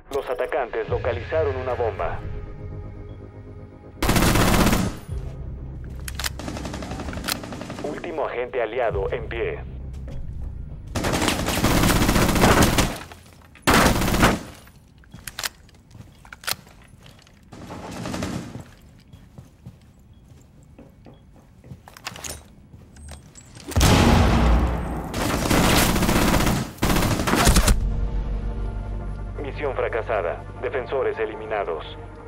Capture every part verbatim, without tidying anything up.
Los atacantes localizaron una bomba. Último agente aliado en pie. Misión fracasada. Defensores eliminados.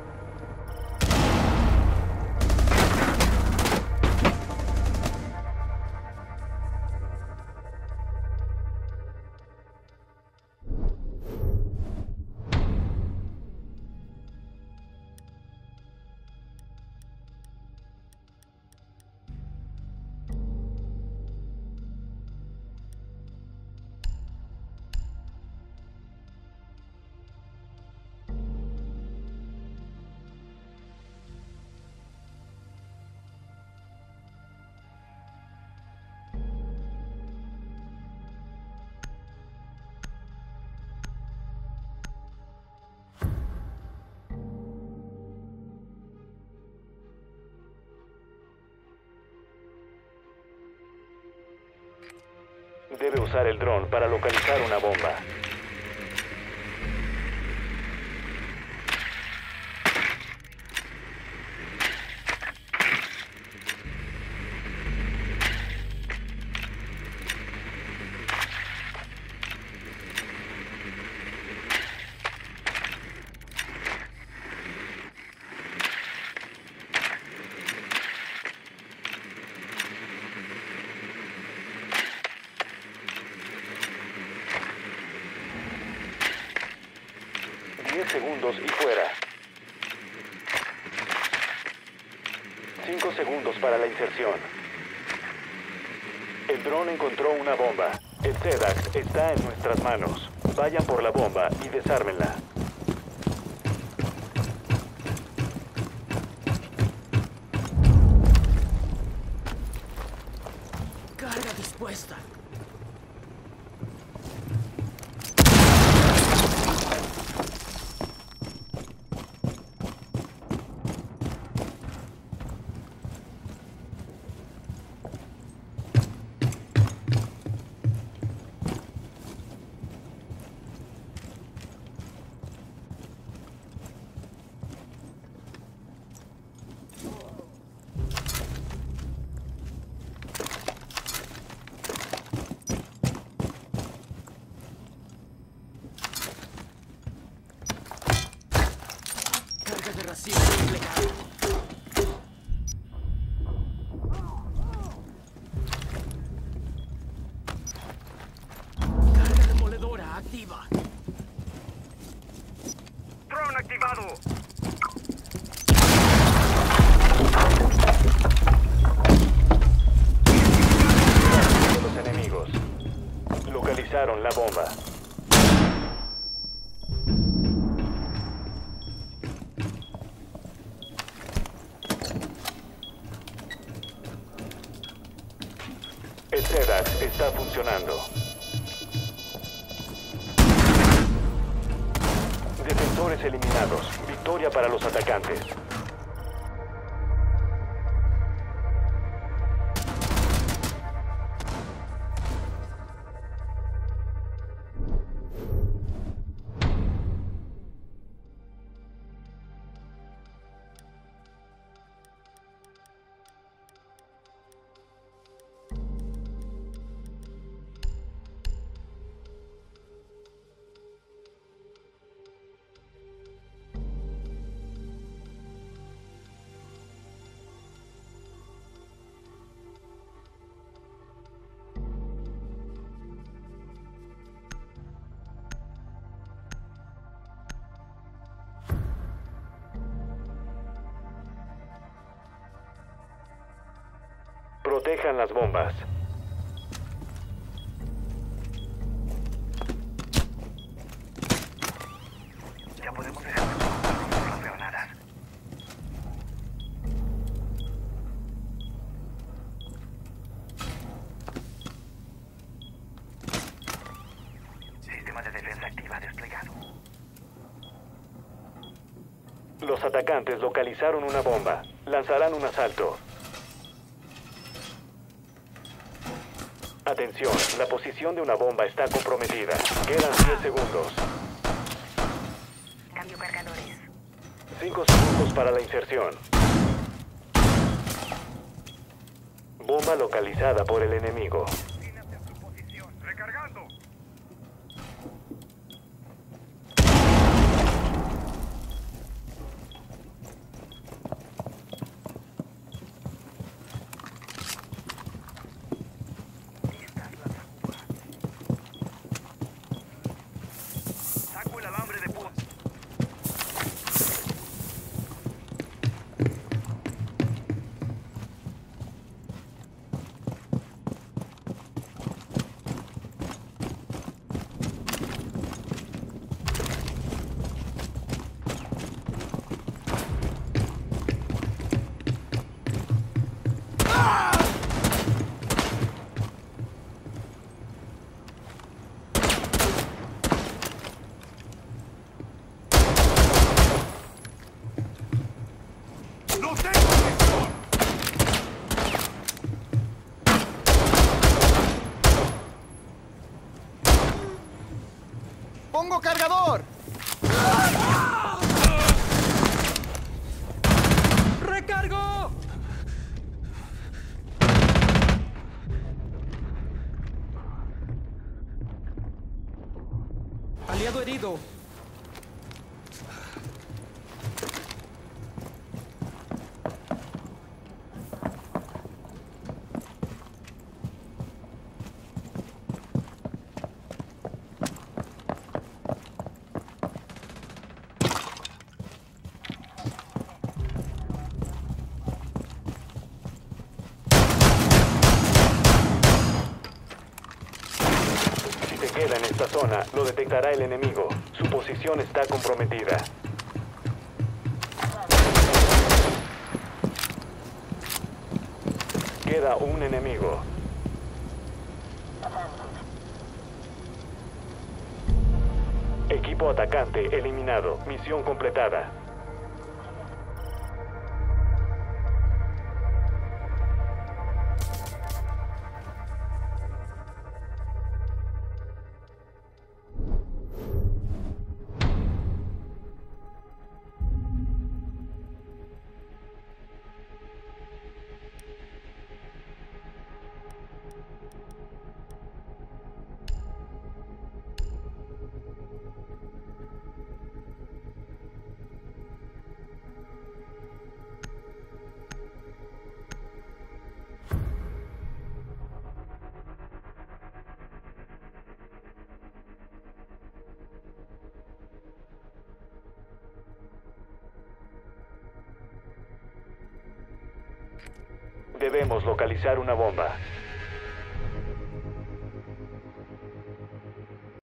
Debe usar el dron para localizar una bomba. diez segundos y fuera. cinco segundos para la inserción. El dron encontró una bomba. El SEDAX está en nuestras manos. Vayan por la bomba y desármenla. Carga dispuesta. Carga de racimo desplegado. Carga demoledora activa. ¡Dron activado! Los enemigos localizaron la bomba. El SEDAX está funcionando. Defensores eliminados. Victoria para los atacantes. Protejan las bombas. Ya podemos dejar de usar las granadas. Sistema de defensa activa desplegado. Los atacantes localizaron una bomba. Lanzarán un asalto. Atención, la posición de una bomba está comprometida. Quedan diez segundos. Cambio cargadores. cinco segundos para la inserción. Bomba localizada por el enemigo. Manténganse en su posición. Recargando. Listas las agujas. Saco el alambre de púa. ¡No tengo munición! ¡Pongo cargador! ¡Recargo! Aliado herido. Si se queda en esta zona, lo detectará el enemigo. Su posición está comprometida. Queda un enemigo. Equipo atacante eliminado. Misión completada. Debemos localizar una bomba.